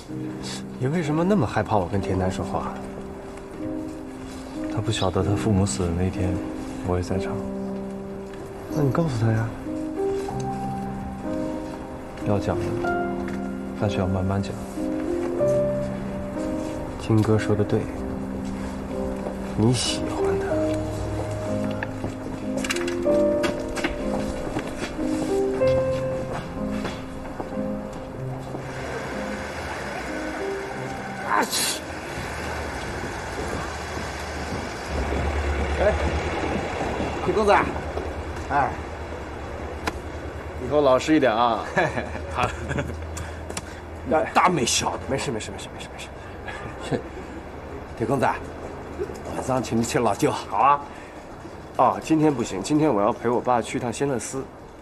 你为什么那么害怕我跟田丹说话？ 他不晓得他父母死的那天，我也在场。 那你告诉他呀。 要讲的，但是要慢慢讲。 金哥说的对，你喜欢他。啊去！哎，铁公子，哎，以后老实一点啊。 好，大没小的， 没事。铁公子，晚上请你吃老酒。好啊。哦，今天不行，今天我要陪我爸去趟仙乐寺。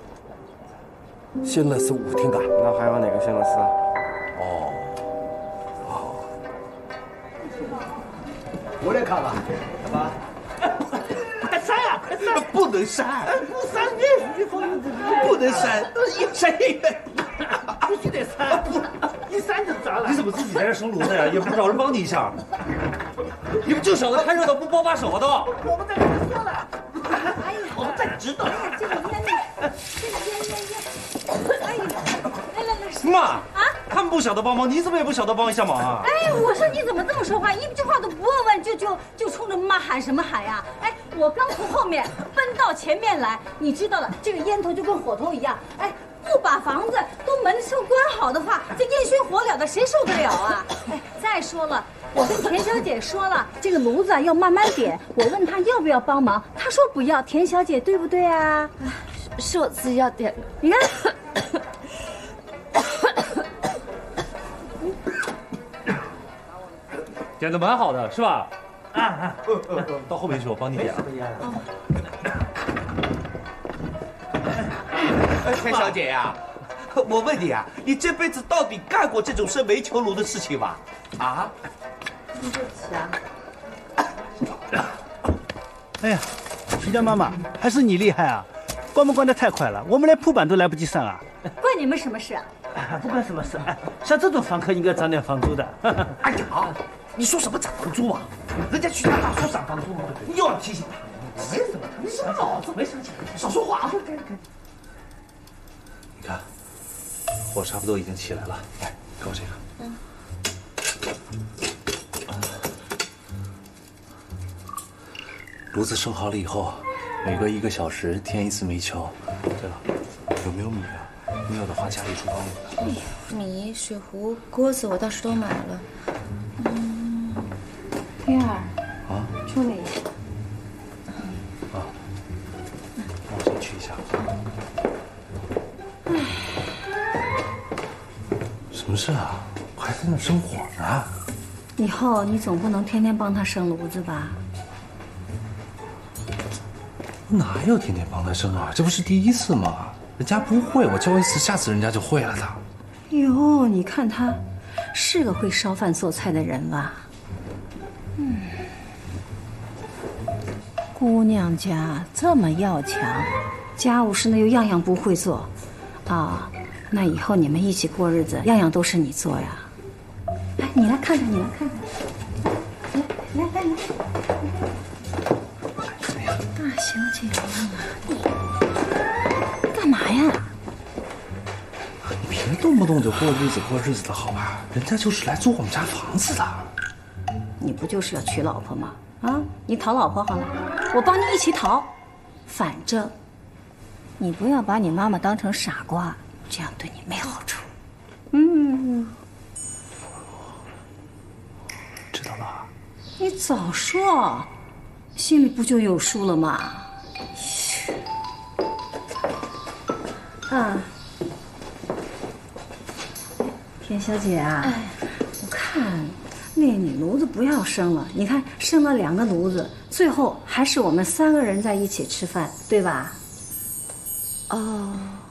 仙乐寺5天干， 那还有哪个仙乐寺啊？ 我来看吧，干嘛？快删呀！快删！不能删，不删不能删，越删越远。必须得删，一删就砸了。 你怎么自己在这生炉子呀？也不找人帮你一下。你们就晓得看热闹不包把手的。 我们在跟他说了，我们在知道。 这个烟，哎呀，来， 妈啊！他们不晓得帮忙，你怎么也不晓得帮一下忙啊？ 哎，我说你怎么这么说话，一句话都不问问就冲着妈喊什么喊呀？哎，我刚从后面奔到前面来，你知道了，这个烟头就跟火头一样，哎。不把房子都门窗关好的话，这烟熏火燎的，谁受得了啊？哎，再说了，我跟田小姐说了，这个炉子要慢慢点。我问她要不要帮忙，她说不要。田小姐，对不对啊？ 是我自己要点的。 你看， 点的蛮好的，是吧？到后面去，我帮你点。 田小姐呀，我问你啊，你这辈子到底干过这种生煤球炉的事情吗？啊？ 对不起啊。 哎呀，徐家妈妈，还是你厉害啊！关门关得太快了，我们连铺板都来不及上啊！ 关你们什么事啊？ 不关什么事，像这种房客应该涨点房租的。 哎呀，你说什么涨房租啊？人家徐家大叔涨房租，你又要提醒他。急什么？你什么脑子没生气？少说话啊！ 你看，火差不多已经起来了，来，给我这个。炉子生好了以后，每隔1个小时添1次煤球。对了，有没有米啊？没有的话，家里厨房有的。 米、水壶、锅子我倒是都买了。 月儿啊， 处理。 啊，那我先去一下。什么事啊？我还在那生火呢。 以后你总不能天天帮他生炉子吧？ 哪有天天帮他生啊？这不是第1次吗？人家不会，我教1次，下次人家就会了的。 哟，你看他，是个会烧饭做菜的人吧？姑娘家这么要强，家务事呢又样样不会做，啊，那以后你们一起过日子，样样都是你做呀。哎，你来看看，你来看看，来。大小姐你干嘛呀？ 你别动不动就过日子的好吧？人家就是来租我们家房子的。 你不就是要娶老婆吗？啊，你讨老婆好了，我帮你一起讨。反正你不要把你妈妈当成傻瓜，这样对你没好处。 知道了。 你早说，心里不就有数了吗？啊，田小姐啊，我看你炉子不要生了，你看生了2个炉子，最后还是我们3个人在一起吃饭，对吧？ 哦，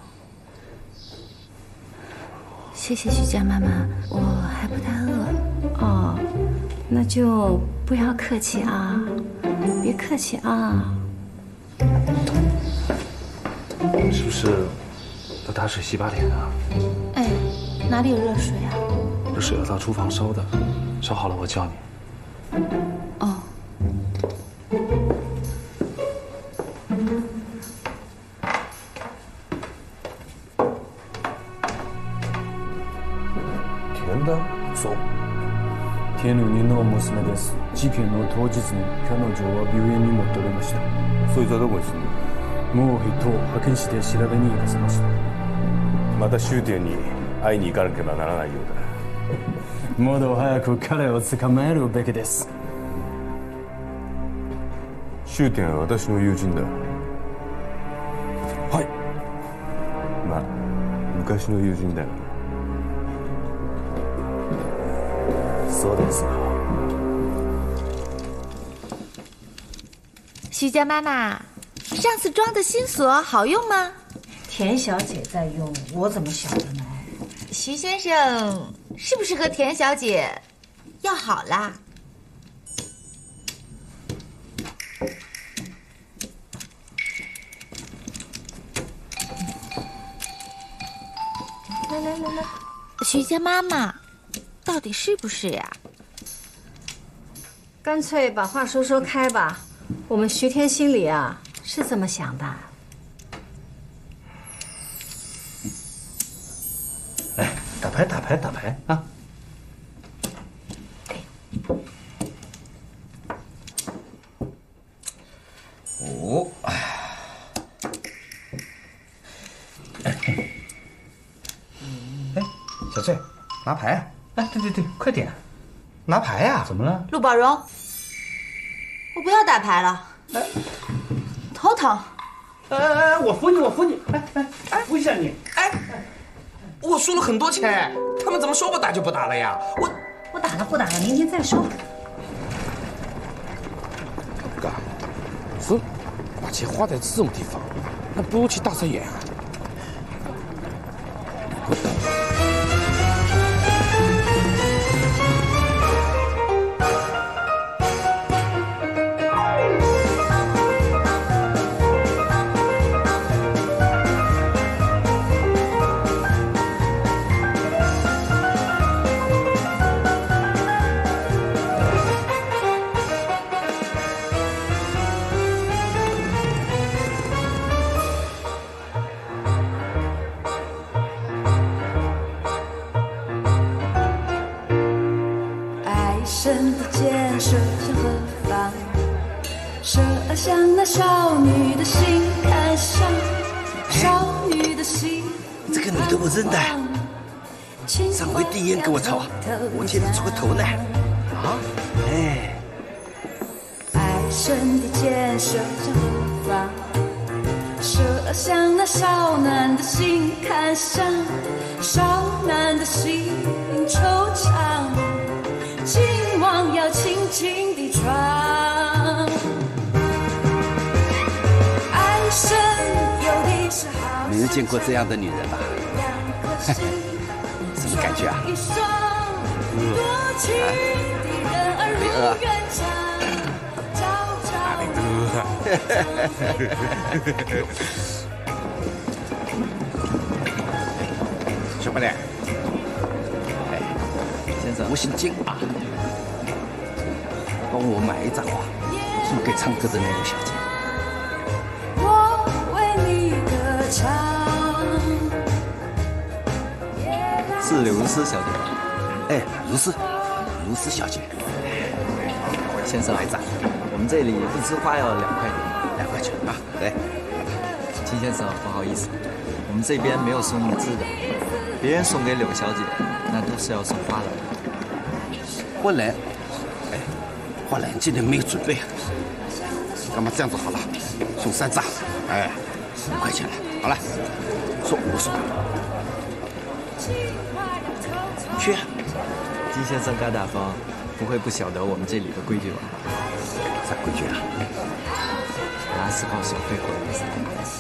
谢谢徐家妈妈，我还不太饿。 哦，那就不要客气啊，别客气啊。 是不是要打水洗把脸啊？ 哎，哪里有热水啊？ 热水要到厨房烧的，烧好了我叫你。 哦。 天だ。そう。天の人の娘です。事件の当日に彼女は病院に戻れました。そいつはどこに住んでる？もう人を派遣して調べに行かせました。また終点に会いに行かなければならないようだ。もっと早く彼を捕まえるべきです。終点は私の友人だ。はい。まあ昔の友人だよ。そうですが。 徐家妈妈，上次装的新锁好用吗？ 田小姐在用，我怎么晓得呢？ 徐先生是不是和田小姐要好啦？来，徐家妈妈，到底是不是呀？ 干脆把话说开吧。我们徐天心里啊是这么想的。 来，打牌啊！哦，哎，小翠，拿牌啊！哎，对，快点，拿牌呀！怎么了？ 陆宝荣，我不要打牌了，头疼。 我扶你，扶一下你。 我输了很多钱，他们怎么说不打就不打了呀？ 我打了不打了，明天再说。 哥，是把钱花在这种地方，那不如去大菜园啊。 向那少女的心看上，少女的心。 这个女的我认得，上回第一眼跟我吵，我记得出个头呢。啊，哎。 爱神的箭射向何方？射向那少男的心看上，少男的心惆怅，今晚要轻轻地闯。 没有见过这样的女人吧？什么感觉啊？小白脸，先生，我姓金啊，帮我买一张画，送给唱歌的那位小姐。 是刘如斯小姐吧？ 哎，如斯小姐， 先生，我们这里一枝花要2块钱，2块钱啊！对，金先生，不好意思，我们这边没有送一枝的，别人送给柳小姐，那都是要送花篮。 花篮，哎，花篮今天没有准备，那么这样子好了，送3张，哎，5块钱了，好了，送5送。去， 金先生大大方，不会不晓得我们这里的规矩吧？ 啥规矩啊？ 拿4包小费过来噻。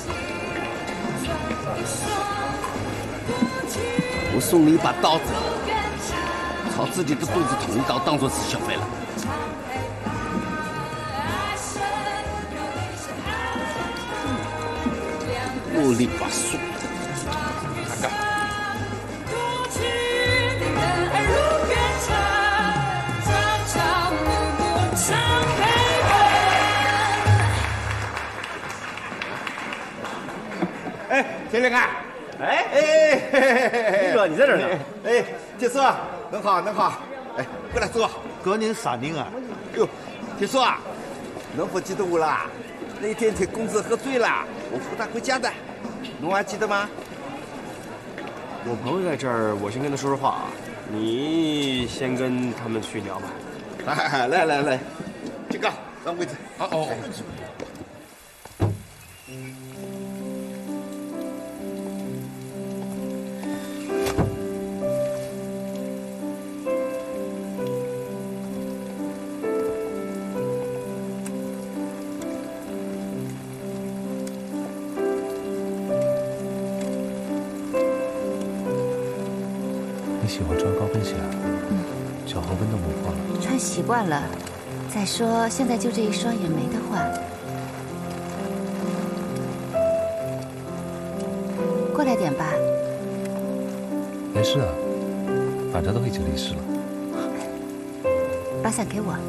我送你一把刀子，朝自己的肚子捅一刀，当做是小费了。啰里吧嗦，大哥。 天灵啊！ 你说你在这儿呢？ 哎，铁叔，恁好，恁好。哎，过来坐。 哥，您啥人啊？ 哟，铁叔啊，恁不记得我啦？那天听公子喝醉了，我扶他回家的，侬还记得吗？ 我朋友在这儿，我先跟他说说话啊。你先跟他们去聊吧。 来，这个让位置。哦。 你喜欢穿高跟鞋？脚后跟都磨破了。 穿习惯了，再说现在就这一双也没得换。过来点吧。 没事啊，反正都已经离世了。 把伞给我。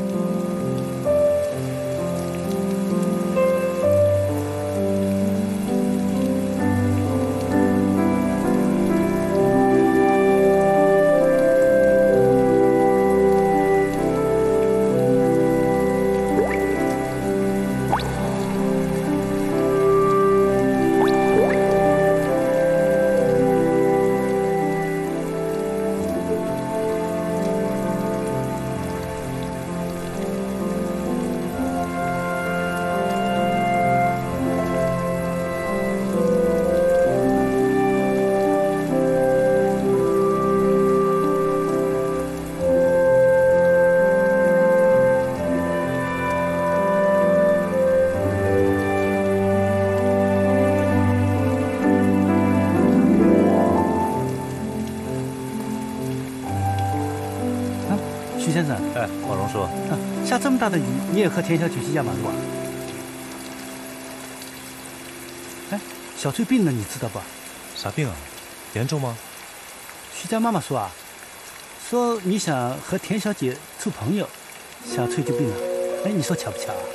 徐先生， 哎，王荣说， 下这么大的雨，你也和田小姐去压马路啊？哎，小翠病了，你知道吧？ 啥病啊？严重吗？ 徐家妈妈说啊，说你想和田小姐处朋友，小翠就病了。哎，你说巧不巧啊？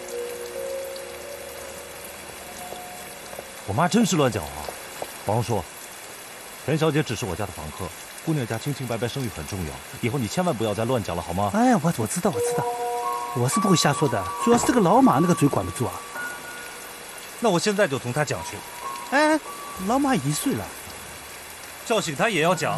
我妈真是乱讲话。王荣说，田小姐只是我家的房客。姑娘家清清白白生育很重要，以后你千万不要再乱讲了，好吗？ 哎呀，我知道，我是不会瞎说的，主要是这个老马那个嘴管不住啊。 那我现在就同他讲去。 哎，老马1岁了， 叫醒他也要讲。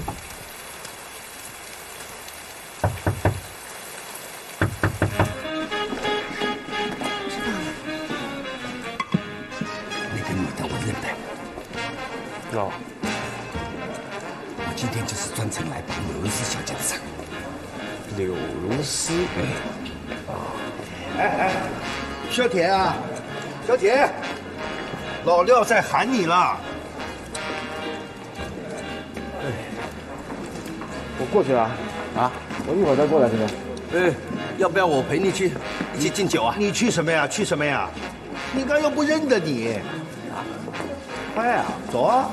那个女的我认得。 哦。 今天就是专程来帮刘荣丝小姐的场。 柳荣丝， 哎，小田啊，小姐，老廖在喊你了。 我过去了啊，我一会儿再过来这边。 哎，要不要我陪你去，一起敬酒啊？你去什么呀？去什么呀？你刚又不认得你。啊？快啊，走啊！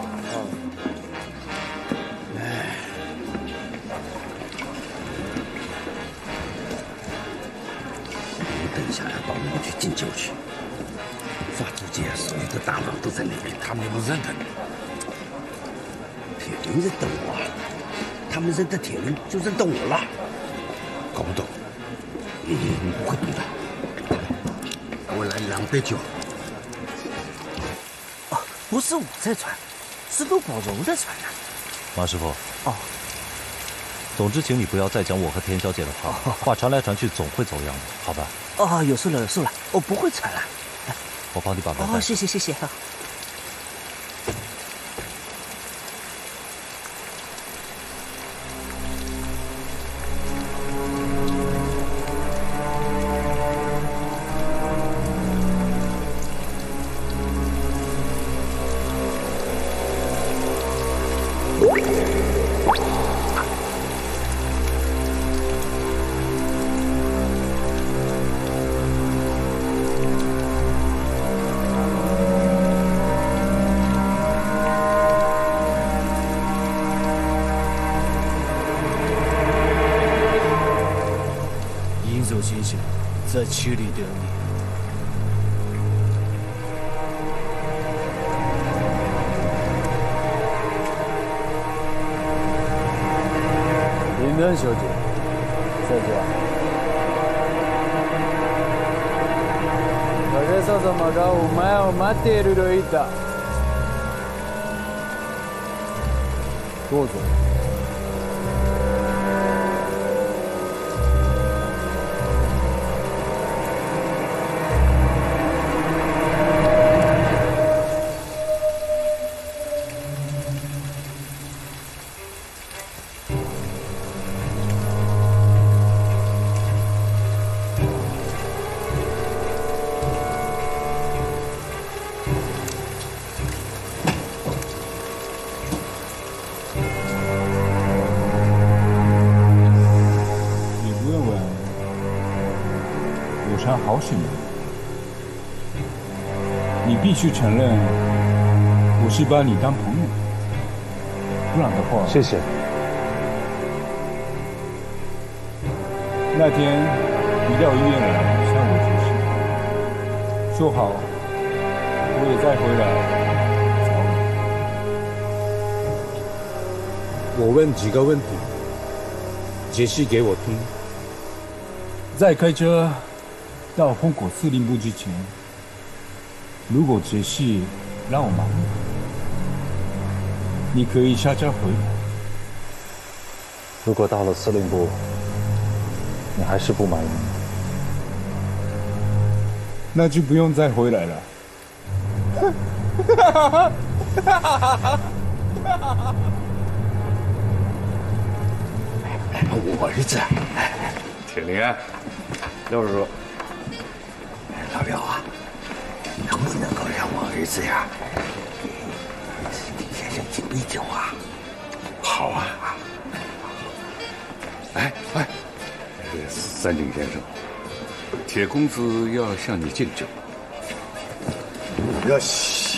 想要到那边去敬酒去，法租界所有的大佬都在那边，他们又不认得你。铁林认得我，他们认得铁林就认得我了，搞不懂。你不会懂的。我来2杯酒。 哦，不是我在传，是陆宝荣在传啊。 马师傅。 哦。 总之，请你不要再讲我和田小姐的话，话传来传去总会走样的，好吧？ 哦，有事了，我不会传了。 我帮你把门带。 哦，谢谢。 星星在7里等你。 恩小姐在家。影笹様がお前を待っていると言った。どうぞ。 好什么？你必须承认，我是把你当朋友，不然的话， 谢谢。 那天你到医院来向我解释，说好，我也再回来找你。 我问几个问题，解释给我听。 在开车到烽火司令部之前，如果杰西让我满意，你可以下车回来。 如果到了司令部，你还是不满意， 那就不用再回来了。 我儿子， 铁林安， 廖叔叔。 老廖啊，能不能够让我儿子呀给先生敬杯酒啊？ 好啊！哎，三井先生，铁公子要向你敬酒。 よし，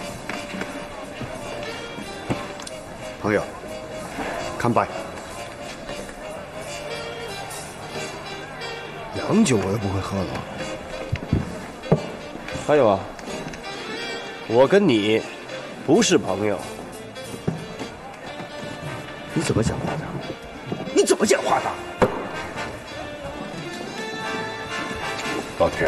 朋友，干杯！洋酒我又不会喝了。还有啊，我跟你不是朋友。 你怎么讲话的？你怎么讲话的？ 老铁，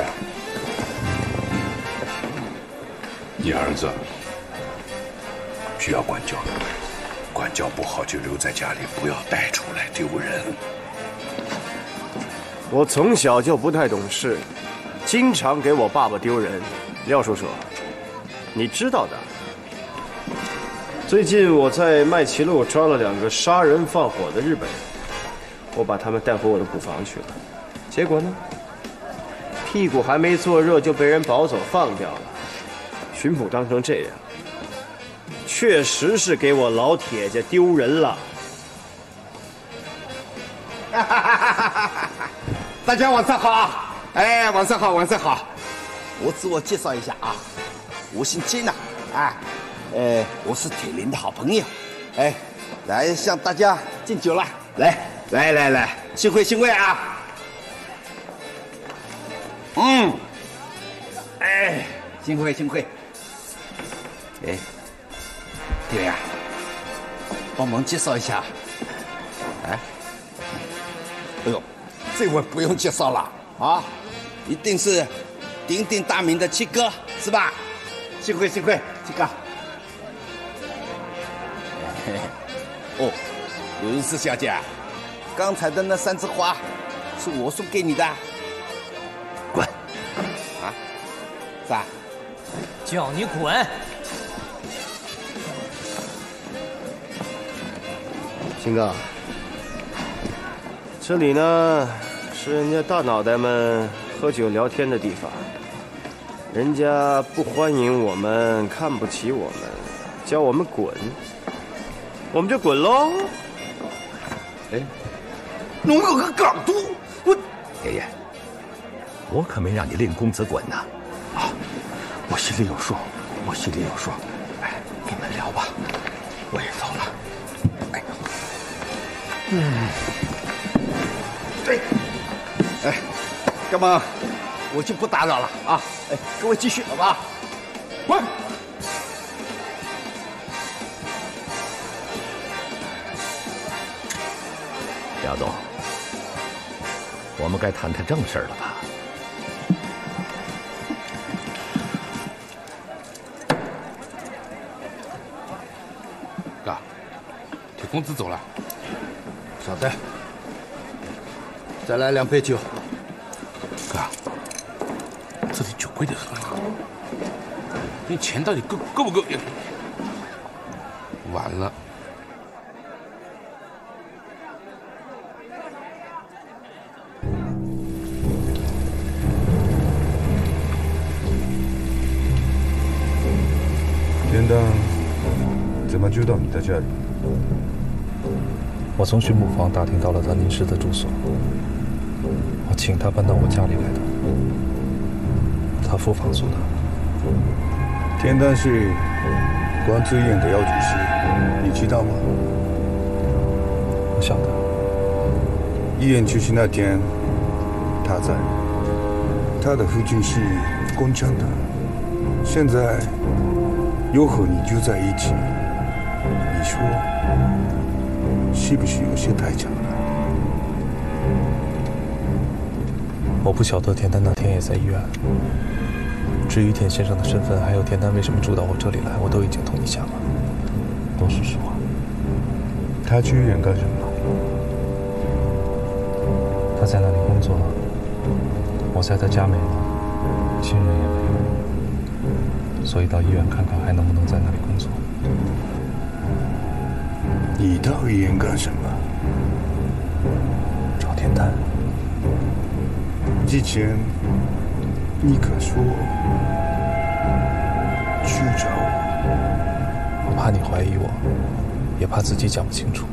你儿子需要管教，管教不好就留在家里，不要带出来丢人。 我从小就不太懂事，经常给我爸爸丢人。廖叔叔，你知道的。最近我在麦岐路抓了2个杀人放火的日本人，我把他们带回我的古房去了。结果呢，屁股还没坐热就被人保走放掉了。巡捕当成这样，确实是给我老铁家丢人了。 大家晚上好！哎，晚上好，晚上好！我自我介绍一下啊，我姓金呐，我是铁林的好朋友，来向大家敬酒了，来，幸会幸会啊！幸会幸会。弟呀，帮忙介绍一下。哎呦，这位不用介绍了啊，一定是鼎鼎大名的七哥，是吧？幸会幸会，七哥。哦，刘云氏小姐，刚才的那3枝花是我送给你的。滚！啊？咋？ 叫你滚！ 金哥，这里呢是人家大脑袋们喝酒聊天的地方，人家不欢迎我们，看不起我们，叫我们滚，我们就滚喽。 侬有个港督， 爷爷，我可没让你令公子滚呐！ 啊，我心里有数，我心里有数。你们聊吧，我也走了。那么我就不打扰了啊！各位继续好吧？滚！ 廖总，我们该谈谈正事了吧？ 哥，铁公子走了。稍等，再来2杯酒。哥，这里酒贵得很啊，你钱到底够不够？完了。 田丹怎么知道你在这里？ 我从巡捕房打听到了他临时的住所，我请他搬到我家里来的，他付房租的。 田丹是关志院的姚主席，你知道吗？ 我晓得。 医院去世那天，他在。他的父亲是共产党，现在又和你住在一起，你说是不是有些太巧了？ 我不晓得田丹那天也在医院。至于田先生的身份，还有田丹为什么住到我这里来，我都已经同你讲了，都是实话。 他去医院干什么？ 他在那里工作，我在他家没了，亲人也没有，所以到医院看看还能不能在那里工作。 你到医院干什么？ 找田丹。 之前你可说去找我， 我怕你怀疑我，也怕自己讲不清楚。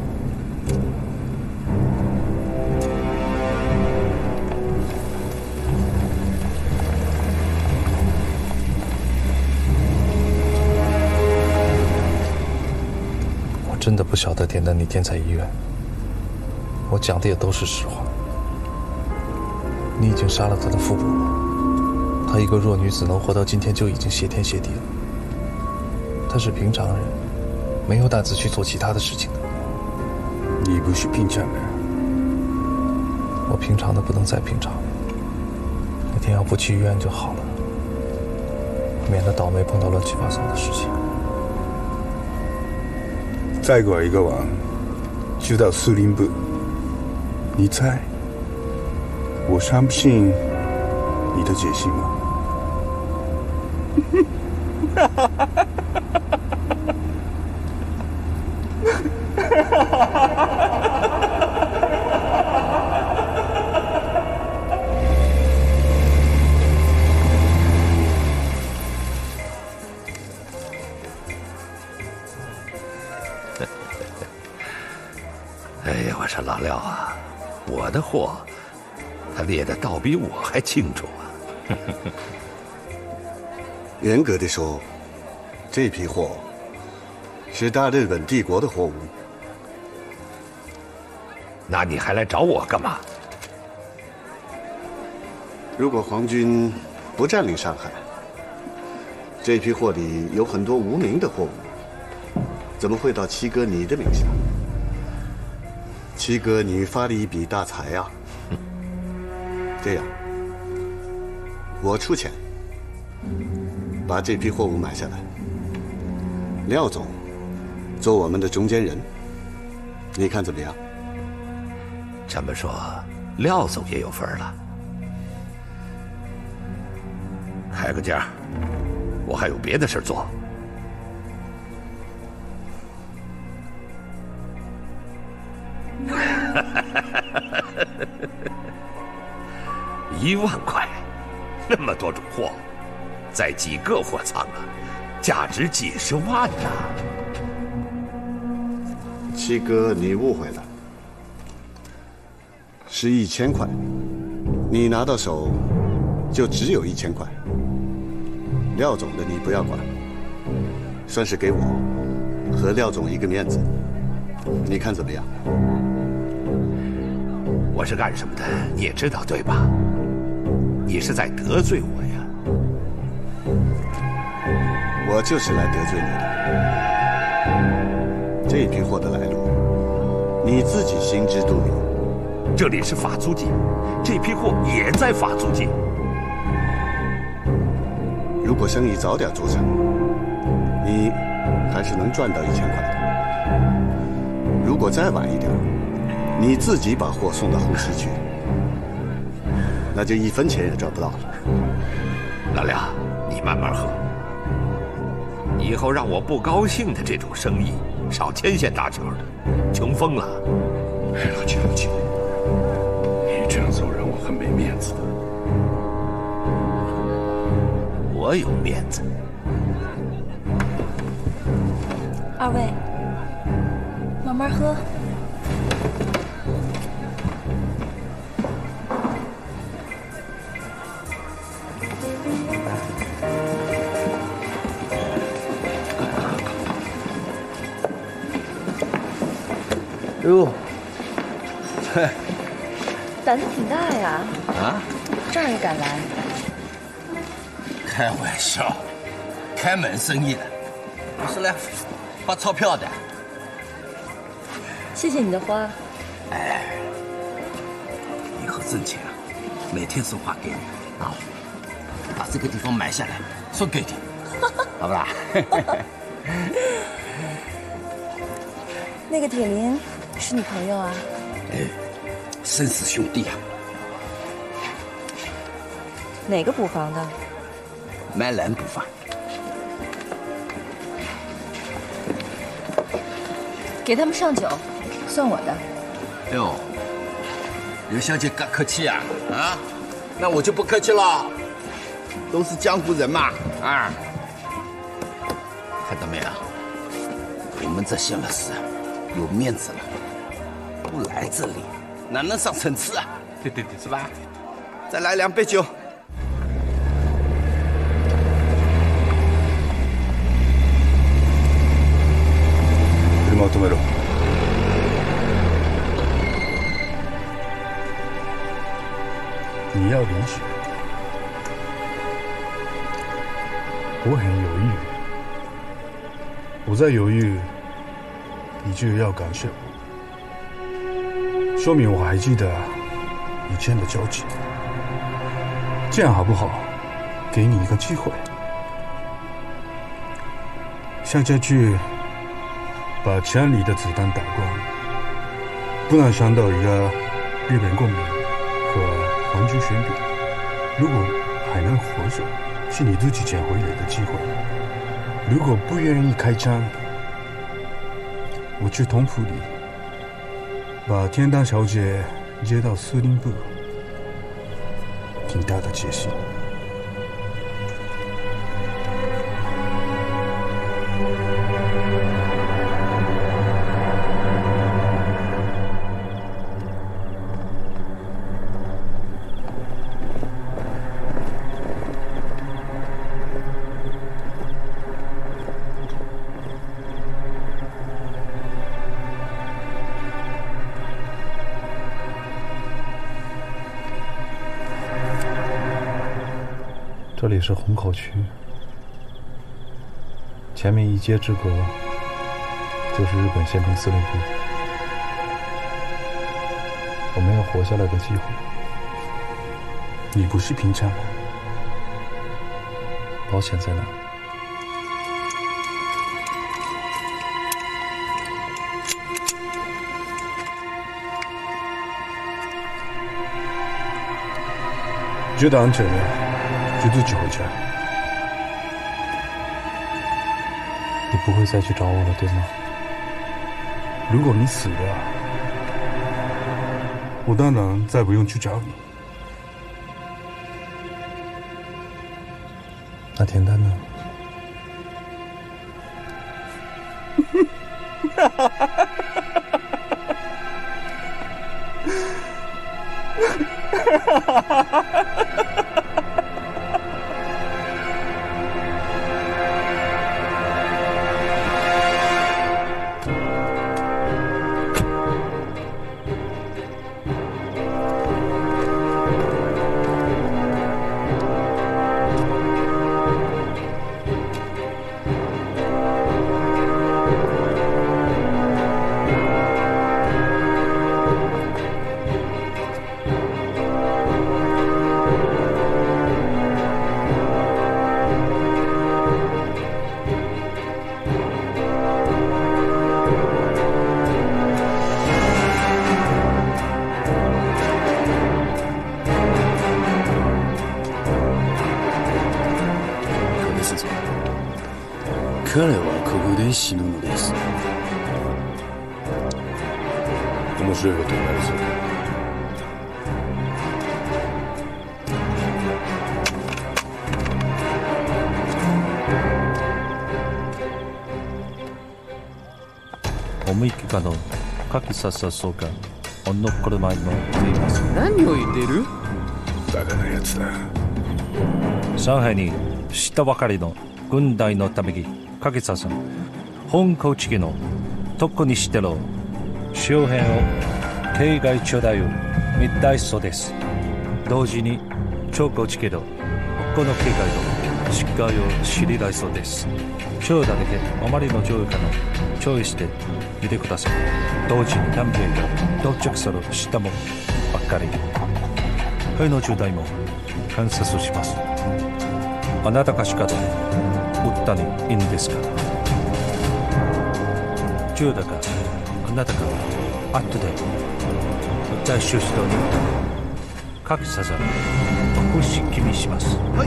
我真的不晓得田丹那天在医院，我讲的也都是实话。你已经杀了他的父母，她一个弱女子能活到今天就已经谢天谢地了。她是平常人，没有胆子去做其他的事情的。 你不是平常人， 我平常的不能再平常了。那天要不去医院就好了，免得倒霉碰到乱七八糟的事情。 再过一个晚，就到司令部。你猜？我相不信你的解析吗？ 哎呀，我说老廖啊，我的货他列的倒比我还清楚啊！ 严格的说，这批货是大日本帝国的货物。 那你还来找我干嘛？ 如果皇军不占领上海，这批货里有很多无名的货物，怎么会到七哥你的名下？七哥，你发了一笔大财啊！这样，我出钱把这批货物买下来。廖总做我们的中间人，你看怎么样？ 这么说，廖总也有份了。开个价，我还有别的事做。1万块，那么多种货，在几个货仓啊，价值几十万呐！ 七哥，你误会了，是1000块，你拿到手就只有1000块。廖总的你不要管，算是给我和廖总一个面子，你看怎么样？ 我是干什么的，你也知道对吧？你是在得罪我呀！ 我就是来得罪你的。这批货的来路， 你自己心知肚明。 这里是法租界，这批货也在法租界。 如果生意早点做成，你还是能赚到1000块的。如果再晚一点，你自己把货送到后市去，那就1分钱也赚不到了。 老梁，你慢慢喝。以后让我不高兴的这种生意，少牵线搭桥的，穷疯了。 哎，老七，你这样走让我很没面子的。 我有面子。 二位，慢慢喝。 哟， 嘿，胆子挺大呀！ 啊， 这儿也敢来？ 开玩笑，开门生意了，我是来发钞票的。 谢谢你的花。 哎，以后挣钱啊，每天送花给你啊，把这个地方买下来送给你，好不啦？ 那个铁林是你朋友啊？ 哎，生死兄弟啊！ 哪个捕房的？ 麦兰捕房。 给他们上酒，算我的。 哎呦，刘小姐敢客气啊？啊，那我就不客气了，都是江湖人嘛，啊！看到没有？我们这些老师有面子了，不来这里哪能上层次啊？对，是吧？再来2杯酒。 車を止めろ。你要理解，我很犹豫。我在犹豫，你就要感谢我，说明我还记得以前的交集。这样好不好？给你一个机会，向下去把枪里的子弹打光，不能伤到一个日本公民和皇军选兵。如果还能活着，是你自己捡回来的机会。如果不愿意开枪，我去同府里把天丹小姐接到司令部，挺大的决心。这里是虹口区，前面一街之隔就是日本宪兵司令部。我没有活下来的机会。你不是平常人。保险在哪？觉得安全了。就自己回家。你不会再去找我了，对吗？如果你死了，我当然再不用去找你。那田丹呢？ 彼はここで死ぬのです。面白いことになりそうだ。 思い気のかきささそうかおの車に乗っています。 何を言ってる？バカなやつだ。 上海に知ったばかりの軍隊のためにかきささん本校地の特にしてる周辺を警戒中だよみたいそうです。同時に超高地のこの警戒のしっかりを知りたいそうです。今日だけあまりの上下の注意して見てください。同時に何名が到着する下もばっかり。兵の渋滞も観察します。あなたがしかで撃ったにいいんですか？銃だかあなたが後で在収集に各さざるおしきみします。はい。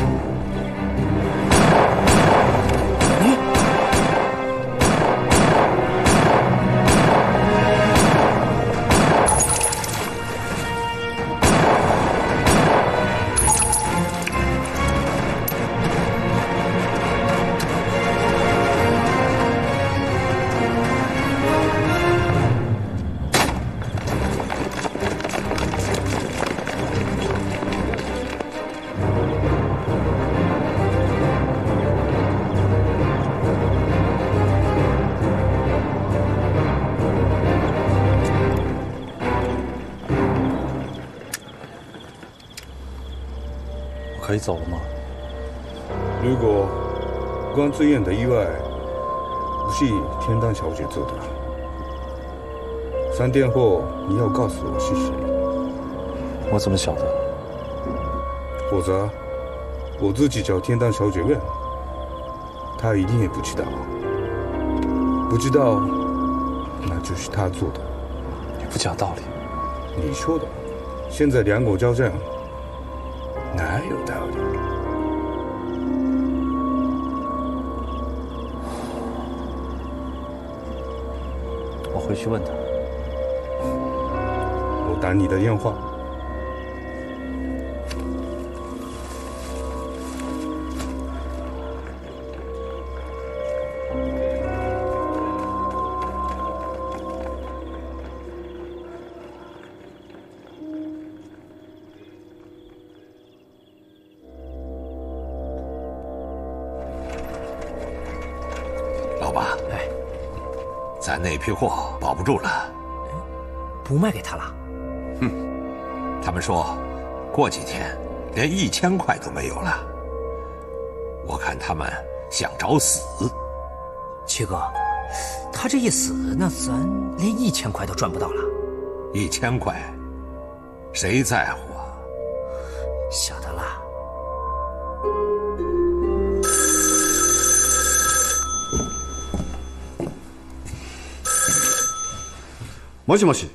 可以走了吗？ 如果关志燕的意外不是天丹小姐做的，3天后你要告诉我是谁。 我怎么晓得？ 否则我自己找天丹小姐问，她一定也不知道。不知道，那就是她做的。 你不讲道理。 你说的，现在两国交战。哪有道理？ 我回去问他。 我打你的电话。 咱那批货保不住了， 不卖给他了。 哼，他们说过几天连1000块都没有了。我看他们想找死。 七哥，他这一死，那咱连1000块都赚不到了。 1000块，谁在乎啊？ 晓得了。 もしもし。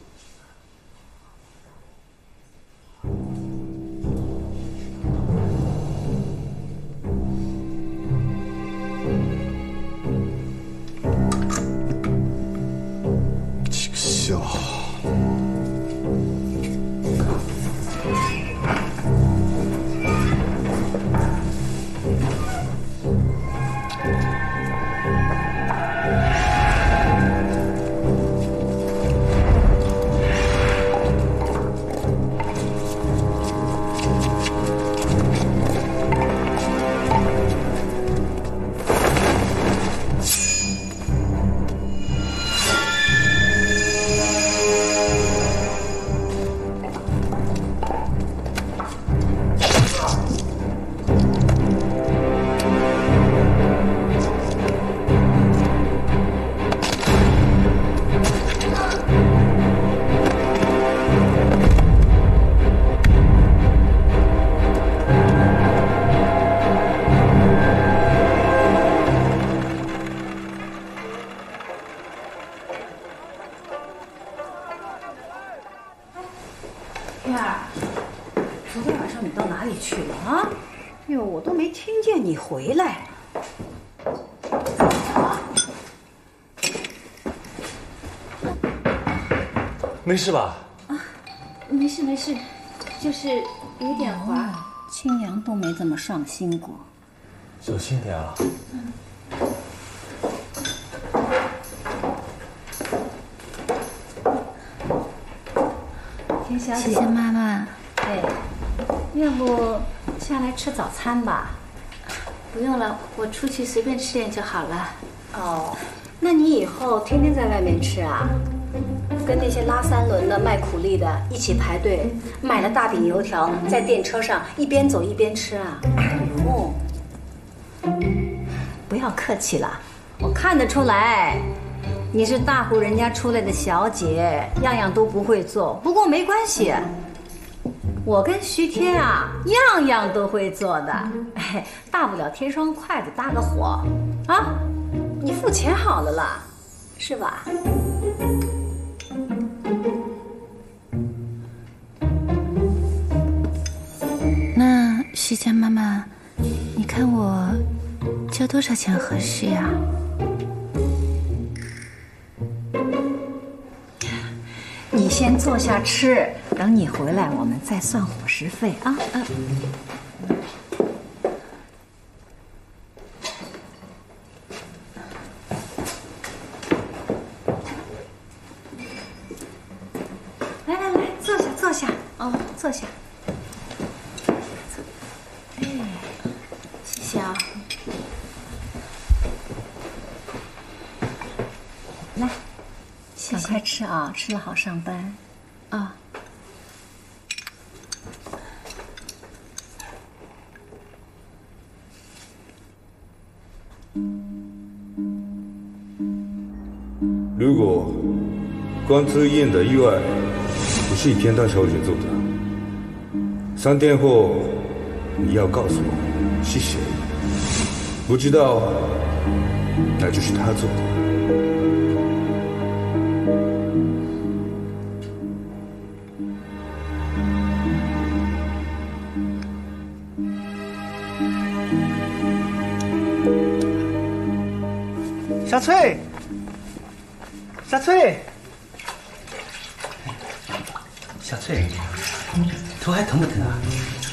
畜生。 燕儿，昨天晚上你到哪里去了啊？哟，我都没听见你回来。 没事吧？ 啊，没事没事，就是有点滑。青阳都没这么上心过。 小心点啊。 田小姐， 谢谢妈妈。 哎，要不下来吃早餐吧？ 不用了，我出去随便吃点就好了。 哦，那你以后天天在外面吃啊？跟那些拉三轮的、卖苦力的一起排队，买了大饼油条，在电车上一边走一边吃啊？哎呦，不要客气了，我看得出来，你是大户人家出来的小姐，样样都不会做。不过没关系，我跟徐天啊，样样都会做的。哎，大不了添双筷子搭个火，啊，你付钱好了啦，是吧？ 那徐家妈妈，你看我交多少钱合适呀？ 你先坐下吃，等你回来我们再算伙食费啊。来来来，坐下坐下。哦，坐下。哎，谢谢啊。来。赶快吃啊，吃了好上班。啊。 如果光自验的意外不是田大小姐做的，3天后你要告诉我是谁。不知道，那就是她做的。 小翠，小翠，小翠，头还疼不疼啊？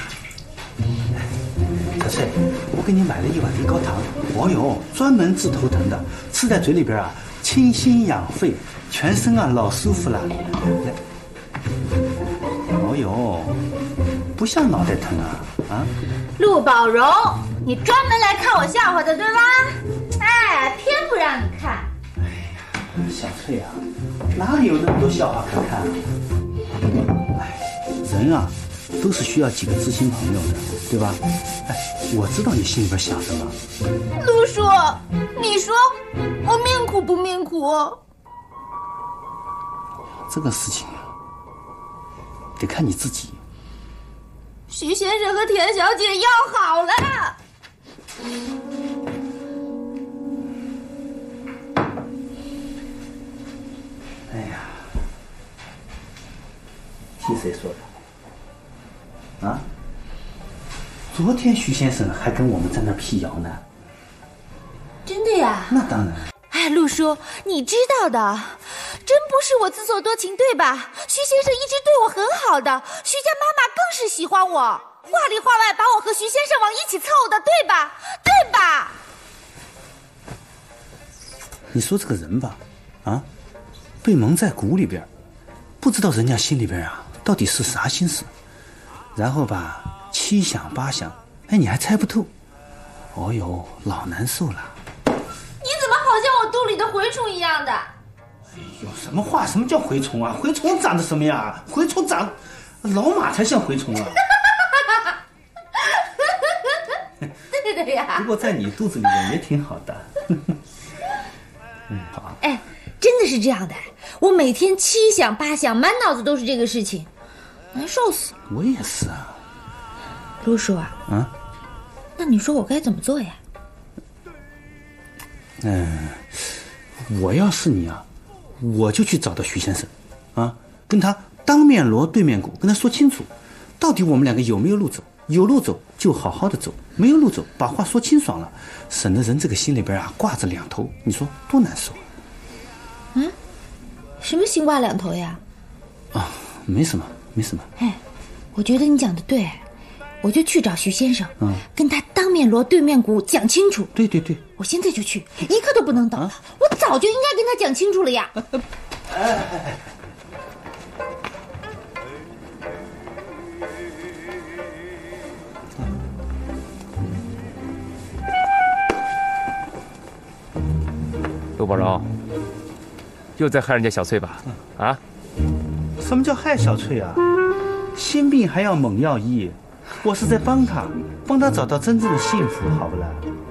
小翠，我给你买了一碗梨膏糖，哦哟，专门治头疼的，吃在嘴里边啊，清心养肺，全身啊老舒服了。来，哦哟，不像脑袋疼啊。 陆宝荣，你专门来看我笑话的对吧？哎，偏不让你看。 哎呀，小翠啊，哪里有那么多笑话可看啊？哎，人啊，都是需要几个知心朋友的，对吧？哎，我知道你心里边想什么。 陆叔，你说我命苦不命苦？ 这个事情啊，得看你自己。 徐先生和田小姐要好了。 哎呀，听谁说的？啊？昨天徐先生还跟我们在那辟谣呢。 真的呀？ 那当然。 哎，陆叔，你知道的，真不是我自作多情，对吧？徐先生一直对我很好的，徐家妈妈更是喜欢我，话里话外把我和徐先生往一起凑的，对吧？对吧？ 你说这个人吧，啊，被蒙在鼓里边，不知道人家心里边啊到底是啥心思，然后吧七想八想，哎，你还猜不透，哦哟，老难受了。 你怎么好像我肚里的蛔虫一样的？ 哎呦，什么话？什么叫蛔虫啊？蛔虫长得什么样？蛔虫长，老马才像蛔虫啊！ 对的呀。 不过在你肚子里面也挺好的。好。 哎，真的是这样的，我每天七想八想，满脑子都是这个事情，难受死了。 我也是啊。 陆叔啊。啊？那你说我该怎么做呀？ 我要是你啊，我就去找到徐先生，啊，跟他当面锣对面鼓，跟他说清楚，到底我们两个有没有路走？有路走就好好的走，没有路走，把话说清爽了，省得人这个心里边啊挂着两头，你说多难受啊！ 嗯，什么心挂两头呀？ 啊，没什么，没什么。 哎，我觉得你讲的对，我就去找徐先生，跟他当面锣对面鼓讲清楚。 对对对， 我现在就去，一刻都不能等了。我早就应该跟他讲清楚了呀。 陆宝荣，又在害人家小翠吧？啊？ 什么叫害小翠啊？心病还要猛药医，我是在帮他找到真正的幸福，好不啦？